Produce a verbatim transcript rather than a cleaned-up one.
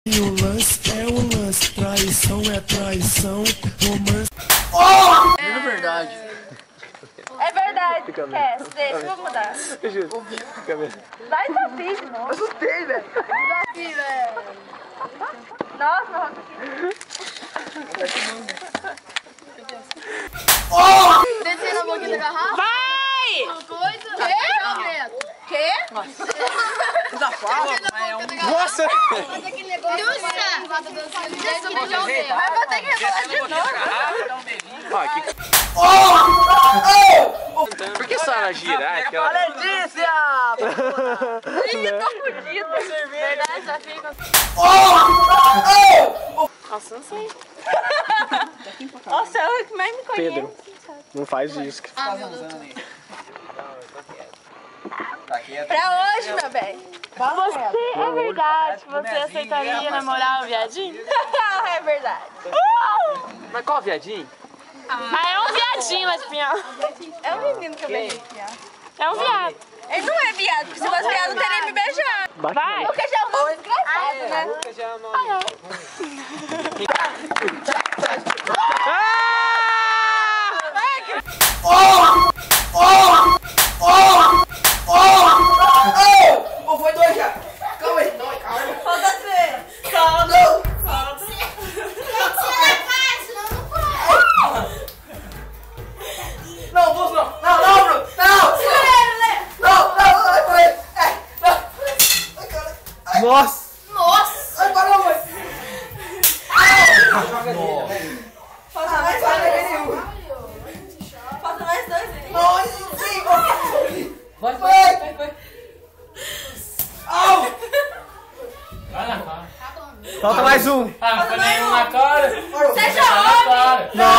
E o lance é o lance, traição é traição, romance. Oh! É, é verdade. É verdade. Quer? Deixa, eu vou mudar. Vai desafio de novo. Assustei, velho. Desafio, velho. Nossa, meu rosto aqui. Descer na boquinha da garrafa. Vai! Coisa. Quê? Quê? Nossa! Mas aquele negócio... Vai bater que rebolar de novo. Ó, aqui. Oh! Oh! Por que a senhora gira? Aquela... Letícia! Ih, tô fudido. Verdade, já fica... Oh! Nossa, não sei. Nossa, é o que mais me conhece. Pedro, não faz isso. Ah, meu Deus. Pra hoje, meu bem. Você, é verdade, você aceitaria namorar o viadinho? É verdade. Uh! Mas qual viadinho? Ah, é um viadinho, Espinhal. É um menino que eu beijei. É um viado. Ele não é viado, porque se fosse viado não teria me beijado. Vai. Porque já é um nome desgraçado, né? Oh! Oh! Oh! Oh! Oh! Foi dois já. Calma aí. Calma. Falta três. Calma. Não. Não, Bruno, não. Não, não, Bruno. Não. Não, não, não. Ai, não. Nossa! Nossa! Ai, parou, mãe. Falta mais dois. Falta mais dois. Nossa, sim, vai. Vai, vai, vai. Au. Vai na cara. Falta mais um! Ah, não foi nenhum na cara. Seja homem! Não!